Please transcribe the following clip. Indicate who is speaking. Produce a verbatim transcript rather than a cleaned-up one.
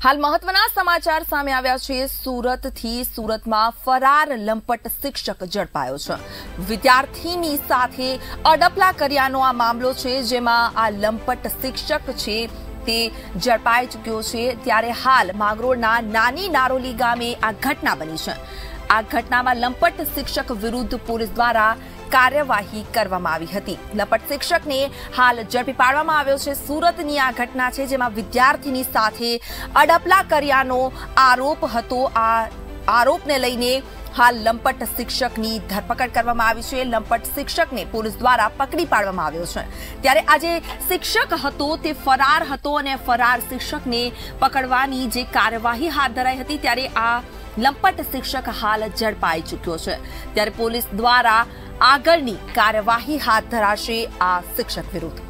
Speaker 1: हाल महत्वना समाचार सामे आव्या छे। सूरतथी सूरतमां फरार लंपट शिक्षक झड़पायो छे। विद्यार्थीनी साथे अडपला कर्यानो आ मामलो छे, जेमां आ लंपट शिक्षक छे ते झड़पाई चूक्यो छे। त्यारे हाल मांगरोळना नानी नारोली गामे आ घटना बनी छे। आ घटनामां लंपट शिक्षक विरुद्ध पोलीस द्वारा कार्यवाही करवामां आवी हती। लंपट शिक्षकने हाल झड़पी पाडवामां आव्यो छे। सूरतनी आ घटना छे, जेमां विद्यार्थीनी साथे अडपला कर्यानो आरोप हतो। आ आरोपने लईने हाल लंपट शिक्षकनी धरपकड़ करवामां आवी छे। लंपट शिक्षकने पोलीस द्वारा पकड़ी पाडवामां आव्यो छे। त्यारे आ जे शिक्षक हतो ते फरार हतो अने फरार शिक्षकने पकड़वानी जे कार्यवाही हाथ धराई हती, त्यारे आ लंपट शिक्षक हाल झड़पाई चूक्यो छे। त्यारे पोलीस द्वारा આગળની કાર્યવાહી હાથ ધરાશે આ શિક્ષક વિરુદ્ધ।